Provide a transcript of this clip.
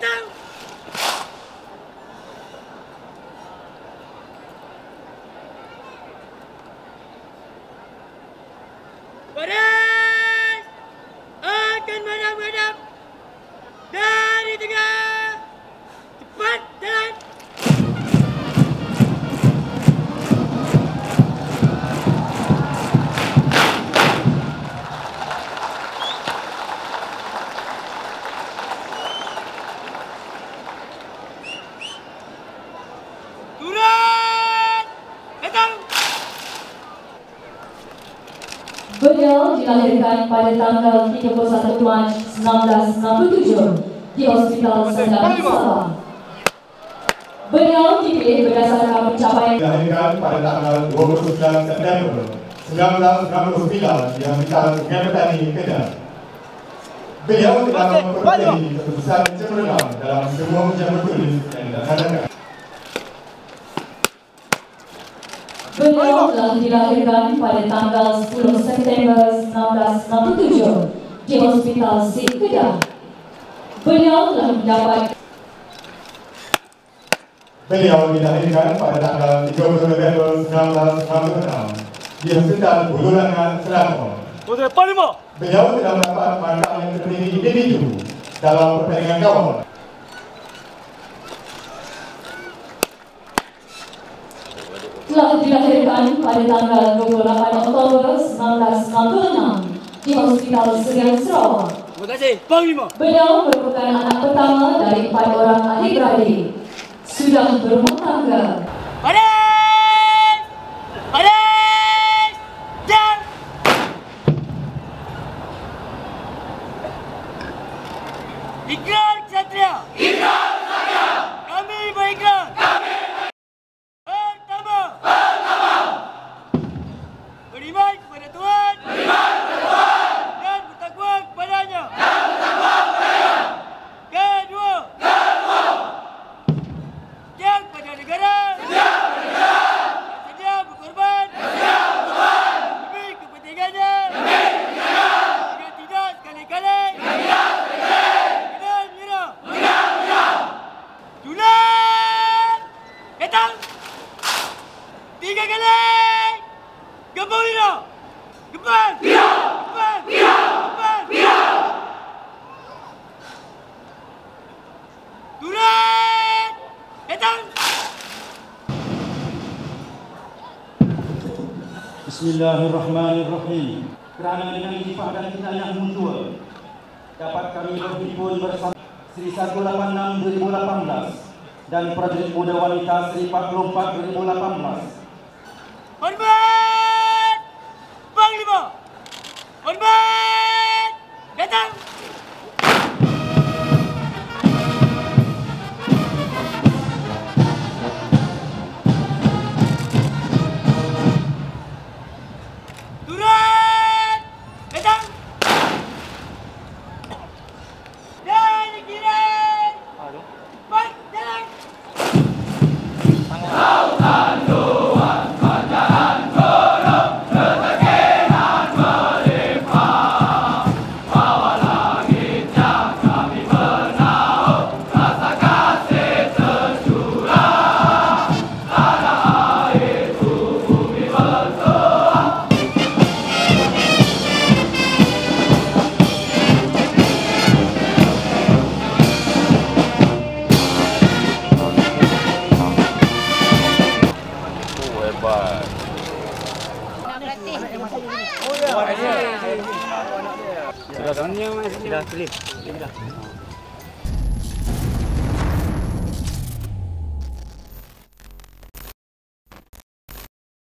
Datang! Baris akan menghadap dari tengah. Cepat jalan. Beliau dilahirkan pada tanggal 31 Mac 1967 di Hospital Seri, Sabah. Beliau dipilih berdasarkan pencapaian. Dilahirkan pada tanggal 29 September 1969 di Hospital Seri, Kedah. Beliau telah memperoleh keputusan cemerlang dalam semua ujian bertulis yang dilaksanakan. Beliau telah dilahirkan pada tanggal 10 September 1967 di Hospital Seri, Kedah. Beliau telah mendapat. Beliau dilahirkan pada tanggal 30 November 1966 di Hospital Bululangan, Selangor. Beliau telah mendapat markah yang tertinggi individu dalam pertandingan gawang. Telah dilahirkan pada tanggal 28 Oktober 1966 di Hospital Seri, Sarawak. Terima kasih, Panglima. Beliau merupakan anak pertama dari 4 orang adik-beradik. Sudah berumah tangga. Baris! Baris! Jam! Ikrar Kesatria. Ikrar Kesatria. Kami berikrar. Beriman kepada Tuhan. Beriman kepada Tuhan. Dan bertakwa kepadanya. Dan bertakwa kepadanya. Kedua. Setia kepada negara. Setia kepada negara. Sedia berkorban. Sedia berkorban. Demi kepentingannya. Demi kepentingannya. Dengan tidak sekali-kali. Dengan tidak sekali-kali. Dengan menyerah. Dengan menyerah. Julan. Datang. 3 kali. Gembang Lina! Gembang! Lina! Gembang! Lina! Gembang! Lina! Turun! Datang! Bismillahirrahmanirrahim. Kerana dengan istifadah kita yang mutual, dapat kami berhimpun bersama Seri 186 2018 dan Perajurit Muda Wanita Siri 44 2018. Hormat! Panglima! Hormat! Datang! Turun! Datang! Dari kiri! Cepat jalan! Lautan Tuhan panjang turun, ketegangan melimpah. Bawah langit yang kami bernaung, rasa kasih tercurah. Tanah airku bumi bertuah. Sudah klip.